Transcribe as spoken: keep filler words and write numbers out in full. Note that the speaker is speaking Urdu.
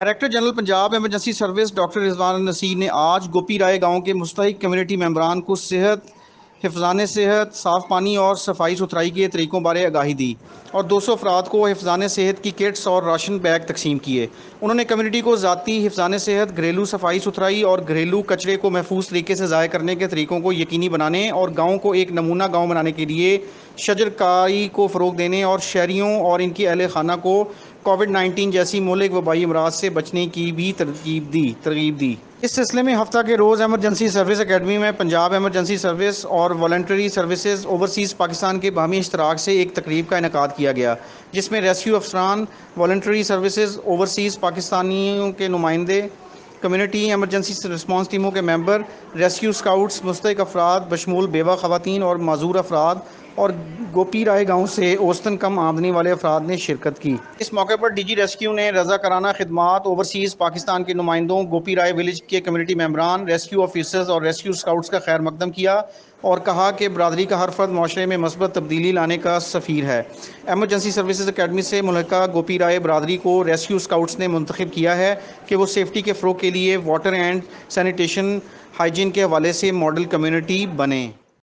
Director general Punjab emergency service doctor Rizwan Naseer نے آج گوپی رائے گاؤں کے مستحق کمیونٹی ممبران کو صحت، حفظان صحت، صاف پانی اور صفائی ستھرائی کے طریقوں بارے آگاہی دی اور دو سو افراد کو حفظان صحت کی کٹس اور راشن بیگ تقسیم کیے۔ انہوں نے کمیونٹی کو ذاتی حفظان صحت، گھریلو صفائی ستھرائی اور گھریلو کچرے کو محفوظ طریقے سے ضائع کرنے کے طریقوں کو یقینی بنانے اور گاؤں کو ایک نمونہ گاؤں بنانے کے لیے شجر کاری کو فروغ دینے اور شہریوں اور ان کے اہل خانہ کو کووڈ نائنٹین جیسی مہلک وبائی امراض سے بچنے کی بھی ترغیب دی ترغیب دی اس سلسلے میں ہفتہ کے روز ایمرجنسی سروس اکیڈمی میں پنجاب ایمرجنسی سروس اور والنٹری سروسز اوورسیز پاکستان کے باہمی اشتراک سے ایک تقریب کا انعقاد کیا گیا، جس میں ریسکیو افسران، والنٹری سروسز اوورسیز پاکستانیوں کے نمائندے، کمیونٹی ایمرجنسی رسپانس ٹیموں کے ممبر، ریسکیو اسکاؤٹس، مستحق افراد بشمول بیوہ خواتین اور معذور افراد اور گوپی رائے گاؤں سے اوسطاً کم آمدنی والے افراد نے شرکت کی۔ اس موقع پر ڈی جی ریسکیو نے رضاکارانہ خدمات اوورسیز پاکستان کے نمائندوں، گوپی رائے ولیج کے کمیونٹی ممبران، ریسکیو آفیسرز اور ریسکیو اسکاؤٹس کا خیر مقدم کیا اور کہا کہ برادری کا ہر فرد معاشرے میں مثبت تبدیلی لانے کا سفیر ہے۔ ایمرجنسی سروسز اکیڈمی سے ملحقہ گوپی رائے برادری کو ریسکیو اسکاؤٹس نے منتخب کیا ہے کہ وہ سیفٹی کے فروغ کے لیے واٹر اینڈ سینیٹیشن ہائیجین کے حوالے سے ماڈل کمیونٹی بنیں۔